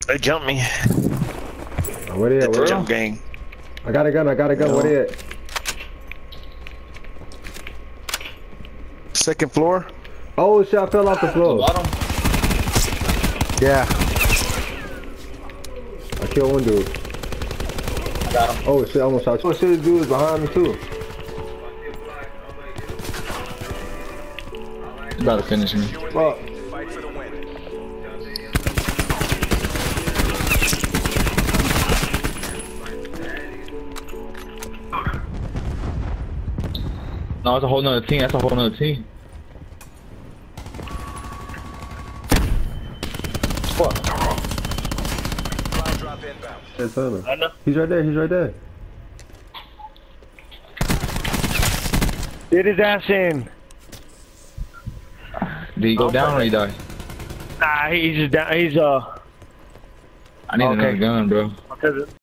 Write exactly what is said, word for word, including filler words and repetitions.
They jumped me. Oh, where they at? The Where? jump gang. I got a gun. I got a gun. No. Where they at? Second floor. Oh shit! I fell off the floor. Bottom. Yeah. I killed one dude. I got him. Oh shit! I almost shot you. Oh shit! This dude is behind me too. He's about to finish me. Fuck. No, it's a whole nother team. That's a whole nother team. Fuck. Yeah, Turner. I know. He's right there. He's right there. Get his ass in. Did he go down or he die? Nah, he's just down. He's uh. I need Okay. another gun, bro. Because